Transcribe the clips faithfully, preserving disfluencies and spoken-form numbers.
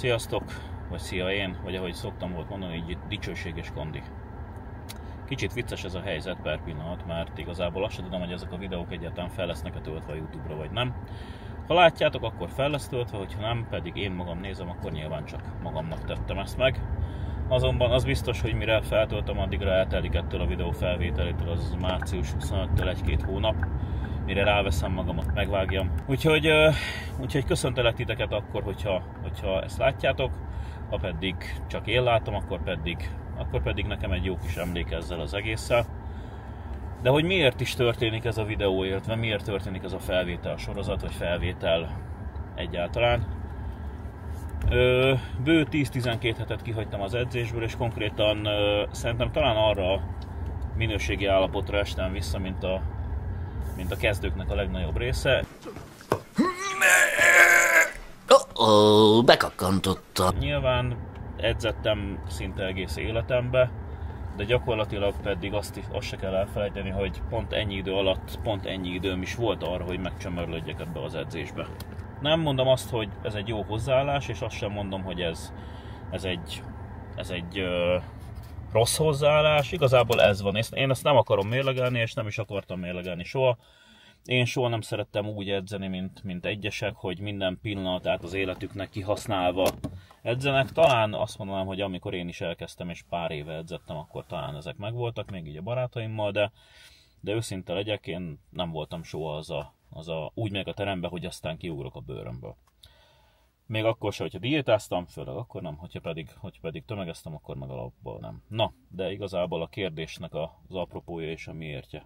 Sziasztok, vagy szia én, vagy ahogy szoktam volt mondani, így dicsőséges kondi. Kicsit vicces ez a helyzet per pillanat, mert igazából azt sem tudom, hogy ezek a videók egyáltalán fel lesznek-e töltve a YouTube-ra, vagy nem. Ha látjátok, akkor fel lesz töltve, hogyha nem, pedig én magam nézem, akkor nyilván csak magamnak tettem ezt meg. Azonban az biztos, hogy mire feltöltöm, addigra eltelik ettől a videó felvételétől, az március huszonötödikétől egy-két hónap, mire ráveszem magamat, megvágjam. Úgyhogy, úgyhogy köszöntelek titeket akkor, hogyha, hogyha ezt látjátok, ha pedig csak én látom, akkor pedig, akkor pedig nekem egy jó kis emlék ezzel az egésszel. De hogy miért is történik ez a videó, illetve miért történik ez a felvétel sorozat, vagy felvétel egyáltalán. Ö, bő tíz-tizenkét hetet kihagytam az edzésből, és konkrétan ö, szerintem talán arra a minőségi állapotra estem vissza, mint a, mint a kezdőknek a legnagyobb része. Oh-oh, bekakkantotta. Nyilván edzettem szinte egész életembe, de gyakorlatilag pedig azt, azt se kell elfelejteni, hogy pont ennyi idő alatt, pont ennyi időm is volt arra, hogy megcsömörlődjek ebbe az edzésbe. Nem mondom azt, hogy ez egy jó hozzáállás, és azt sem mondom, hogy ez, ez egy, ez egy ö, rossz hozzáállás. Igazából ez van. Én ezt nem akarom mérlegelni, és nem is akartam mérlegelni soha. Én soha nem szerettem úgy edzeni, mint, mint egyesek, hogy minden pillanatát az életüknek kihasználva edzenek. Talán azt mondanám, hogy amikor én is elkezdtem, és pár éve edzettem, akkor talán ezek megvoltak, még így a barátaimmal, de, de őszinte legyek, én nem voltam soha az a, az a úgy meg a terembe, hogy aztán kiugrok a bőrömből. Még akkor se, hogyha diétáztam, főleg akkor nem, hogyha pedig, hogyha pedig tömegeztem, akkor meg alapból nem. Na, de igazából a kérdésnek az apropója és a miértje.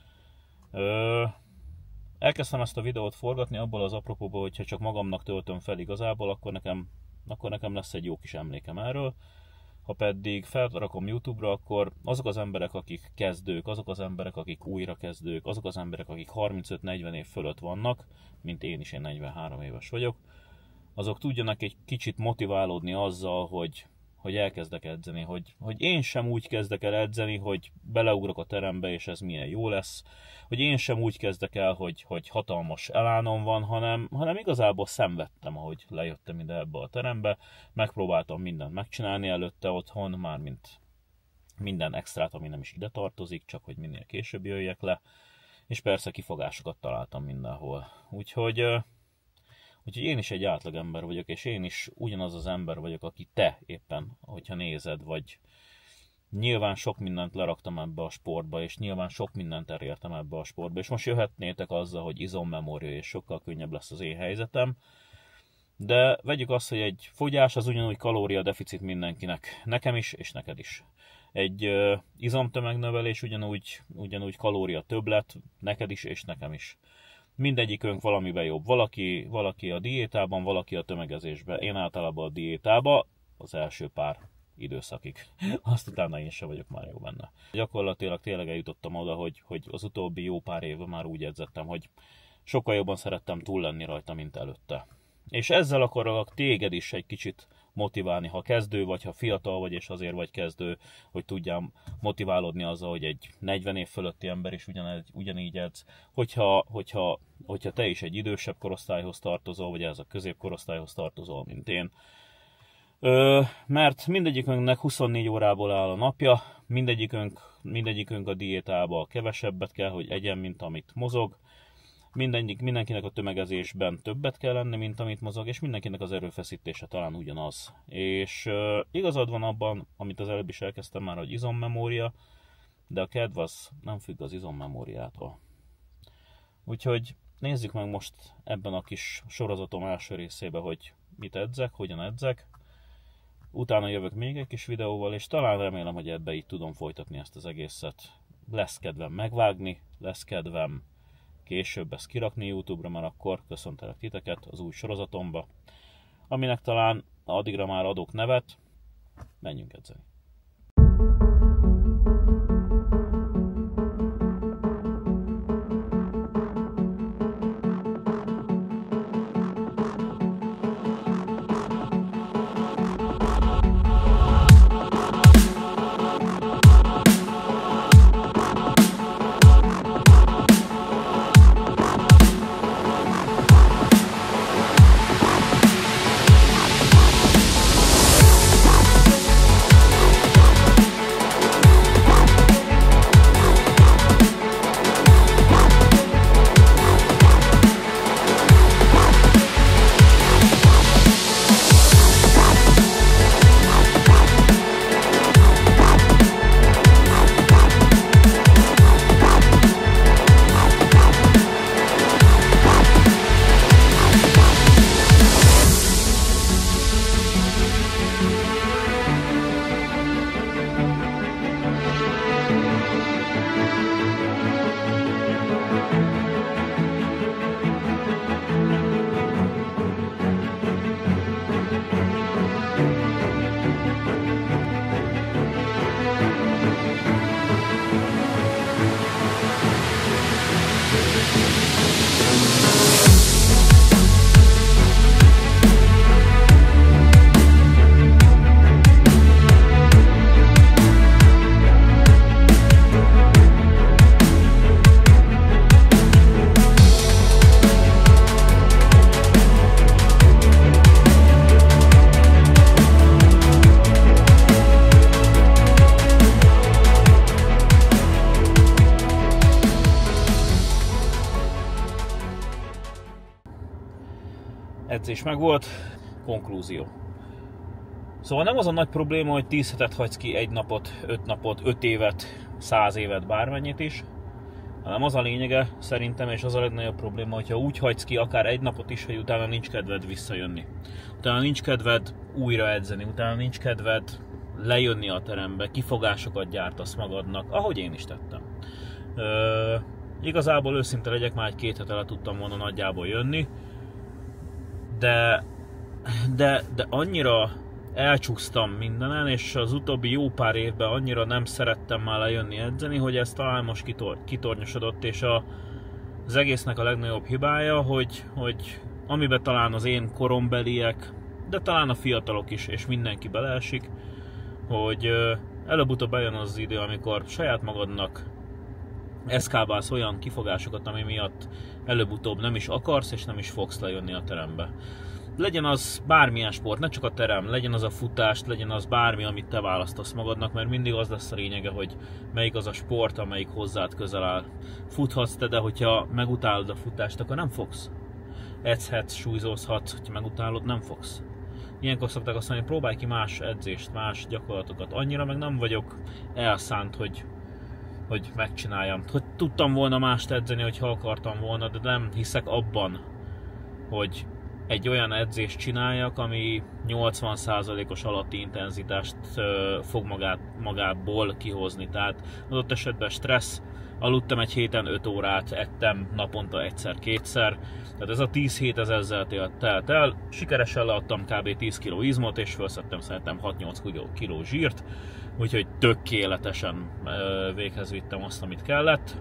Ö... Elkezdtem ezt a videót forgatni abból az apropóból, hogyha csak magamnak töltöm fel igazából, akkor nekem, akkor nekem lesz egy jó kis emlékem erről. Ha pedig felrakom YouTube-ra, akkor azok az emberek, akik kezdők, azok az emberek, akik újrakezdők, azok az emberek, akik harmincöt-negyven év fölött vannak, mint én is, én negyvenhárom éves vagyok, azok tudjanak egy kicsit motiválódni azzal, hogy, hogy elkezdek edzeni, hogy, hogy én sem úgy kezdek el edzeni, hogy beleugrok a terembe, és ez milyen jó lesz, hogy én sem úgy kezdek el, hogy, hogy hatalmas elánom van, hanem, hanem igazából szenvedtem, ahogy lejöttem ide ebbe a terembe, megpróbáltam mindent megcsinálni előtte otthon, mármint minden extrát, ami nem is ide tartozik, csak hogy minél később jöjjek le, és persze kifogásokat találtam mindenhol. Úgyhogy... Úgyhogy én is egy átlagember vagyok, és én is ugyanaz az ember vagyok, aki te éppen, hogyha nézed, vagy nyilván sok mindent leraktam ebbe a sportba, és nyilván sok mindent elértem ebbe a sportba, és most jöhetnétek azzal, hogy izommemória, és sokkal könnyebb lesz az én helyzetem, de vegyük azt, hogy egy fogyás az ugyanúgy kalóriadeficit mindenkinek, nekem is, és neked is. Egy uh, izomtömegnövelés ugyanúgy, ugyanúgy kalória többlet, neked is, és nekem is. Mindegyikünk valamiben jobb. Valaki, valaki a diétában, valaki a tömegezésben. Én általában a diétában az első pár időszakig. Azt utána én sem vagyok már jó benne. Gyakorlatilag tényleg eljutottam oda, hogy, hogy az utóbbi jó pár évben már úgy edzettem, hogy sokkal jobban szerettem túl lenni rajta, mint előtte. És ezzel akarok téged is egy kicsit motiválni, ha kezdő vagy, ha fiatal vagy, és azért vagy kezdő, hogy tudjam motiválódni azzal, hogy egy negyven év fölötti ember is ugyanegy, ugyanígy edz. Hogyha, hogyha, hogyha te is egy idősebb korosztályhoz tartozol, vagy ez a középkorosztályhoz tartozol, mint én. Ö, mert mindegyikünknek huszonnégy órából áll a napja, mindegyikünk, mindegyikünk a diétába kevesebbet kell, hogy egyen, mint amit mozog. Mindenik, mindenkinek a tömegezésben többet kell lenni, mint amit mozog, és mindenkinek az erőfeszítése talán ugyanaz. És uh, igazad van abban, amit az előbb is elkezdtem már, hogy izommemória, de a kedv az nem függ az izommemóriától. Úgyhogy nézzük meg most ebben a kis sorozatom első részébe, hogy mit edzek, hogyan edzek. Utána jövök még egy kis videóval, és talán remélem, hogy ebbe így tudom folytatni ezt az egészet. Lesz kedvem megvágni, lesz kedvem később ezt kirakni YouTube-ra, mert akkor köszöntelek titeket az új sorozatomba, aminek talán addigra már adok nevet, menjünk edzeni. edzés megvolt, konklúzió. Szóval nem az a nagy probléma, hogy tíz hetet hagysz ki, egy napot, öt napot, öt évet, száz évet, bármennyit is, hanem az a lényege szerintem, és az a legnagyobb probléma, hogyha úgy hagysz ki akár egy napot is, hogy utána nincs kedved visszajönni. Utána nincs kedved újra edzeni, utána nincs kedved lejönni a terembe, kifogásokat gyártasz magadnak, ahogy én is tettem. Ö, igazából őszinte legyek, már egy két hete le tudtam volna nagyjából jönni, de, de, de annyira elcsúsztam mindenen, és az utóbbi jó pár évben annyira nem szerettem már lejönni edzeni, hogy ez talán most kitor- kitornyosodott, és a, az egésznek a legnagyobb hibája, hogy, hogy amiben talán az én korombeliek, de talán a fiatalok is, és mindenki beleesik, hogy előbb-utóbb bejön az idő, amikor saját magadnak eszkábálsz olyan kifogásokat, ami miatt előbb-utóbb nem is akarsz, és nem is fogsz lejönni a terembe. Legyen az bármilyen sport, ne csak a terem, legyen az a futást, legyen az bármi, amit te választasz magadnak, mert mindig az lesz a lényege, hogy melyik az a sport, amelyik hozzád közel áll. Futhatsz te, de hogyha megutálod a futást, akkor nem fogsz. Edzhetsz, súlyzózhatsz, hogyha megutálod, nem fogsz. Ilyenkor szokták azt mondani, próbálj ki más edzést, más gyakorlatokat. Annyira meg nem vagyok elszánt, hogy, hogy megcsináljam. Hogy tudtam volna mást edzeni, hogyha akartam volna, de nem hiszek abban, hogy egy olyan edzést csináljak, ami nyolcvan százalékos alatti intenzitást fog magát, magából kihozni. Tehát adott esetben stressz, aludtam egy héten öt órát, ettem naponta egyszer-kétszer. Tehát ez a tíz hét ez ezzel telt el. Sikeresen leadtam kb. tíz kiló izmot, és felszettem szerintem hat-nyolc kiló zsírt. Úgyhogy tökéletesen véghez vittem azt, amit kellett.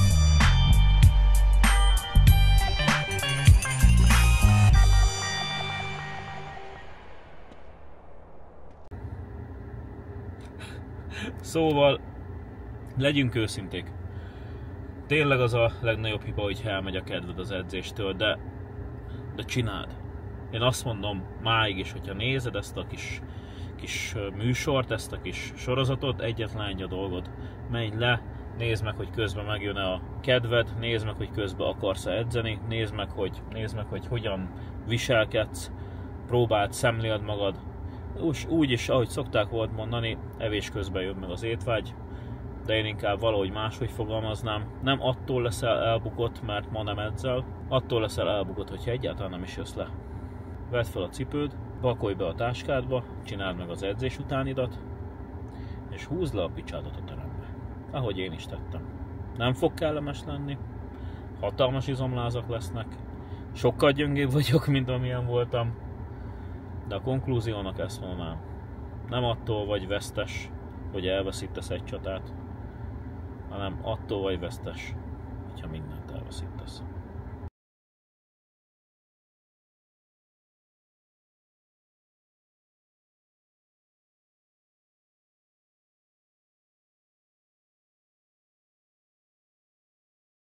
Szóval, legyünk őszinték. Tényleg az a legnagyobb hiba, hogy elmegy a kedved az edzéstől, de, de csináld. Én azt mondom máig is, hogyha nézed ezt a kis, kis műsort, ezt a kis sorozatot, egyetlen egy a dolgod. Menj le, nézd meg, hogy közben megjön-e a kedved, nézd meg, hogy közben akarsz-e edzeni, nézd meg, hogy, nézd meg, hogy hogyan viselkedsz, próbáld, szemléld magad. Úgy, úgy is, ahogy szokták volt mondani, evés közben jön meg az étvágy, de én inkább valahogy máshogy fogalmaznám. Nem attól leszel elbukott, mert ma nem edzel, attól leszel elbukott, hogyha egyáltalán nem is jössz le. Vedd fel a cipőd, pakolj be a táskádba, csináld meg az edzés utánidat, és húzd le a picsádat a terembe. Ahogy én is tettem. Nem fog kellemes lenni, hatalmas izomlázak lesznek, sokkal gyöngébb vagyok, mint amilyen voltam, de a konklúziónak ezt mondanám. Nem attól vagy vesztes, hogy elveszítesz egy csatát, hanem attól vagy vesztes, hogyha mindent elveszítesz.